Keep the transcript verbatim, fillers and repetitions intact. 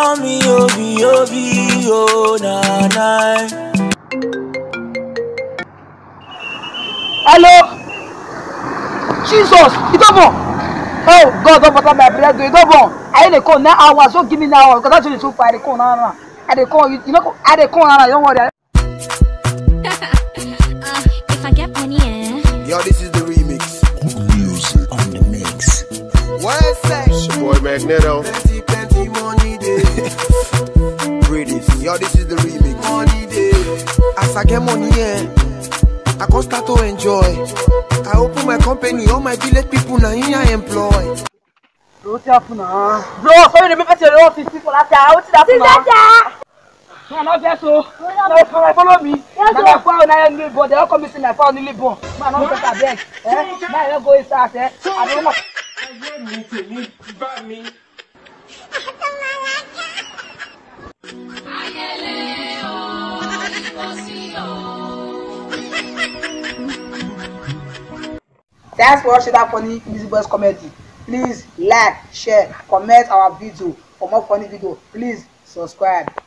call me Obi Obi, oh na na. Hello, Jesus, you don't know. Oh God, don't bother my bread. You don't know. I ain't the call now hours. Don't give me now because that's really too far. I call now. I dey call you. You know, I dey call now. Don't worry. uh, if I get money, eh? Yo, this is the remix. Music on the mix. What say? It's your boy Magneto. Plenty, plenty money day. British. Yo, this is the remix. Money day. As I get money, yeah, I can start to enjoy. I open my company, all my village people now here I employ. What's happening now? Bro, sorry, the people say they don't fit people after. What's happening now? No, not just so. No, follow me. Now my phone now only born. They all come see my phone only born. Man, not better beg. Eh? Now you go inside, eh? I don't know. Thanks for watching that funny Easy Boys comedy. Please like, share, comment our video. For more funny video, please subscribe.